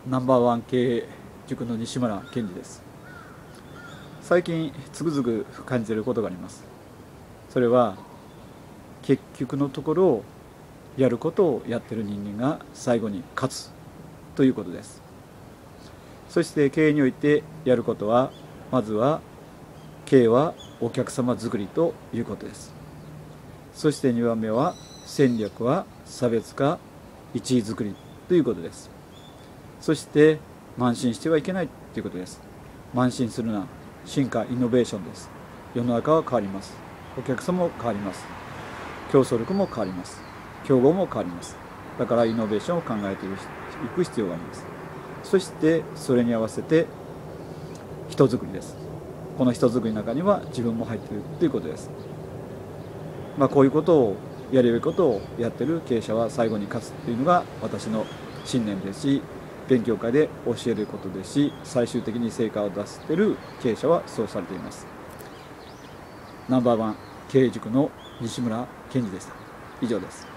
ナンバーワン経営塾の西村健二です。最近つくづく感じていることがあります。それは結局のところやることをやっている人間が最後に勝つということです。そして経営においてやることは、まずは経営はお客様作りということです。そして2番目は戦略は差別化1位作りということです。そして慢心してはいけないということです。慢心するな、進化イノベーションです。世の中は変わります。お客様も変わります。競争力も変わります。競合も変わります。だからイノベーションを考えていく必要があります。そしてそれに合わせて人づくりです。この人づくりの中には自分も入っているということです。こういうことをやるべきことをやっている経営者は最後に勝つというのが私の信念ですし、勉強会で教えることですし、最終的に成果を出している経営者はそうされています。ナンバーワン経営塾の西村健二でした。以上です。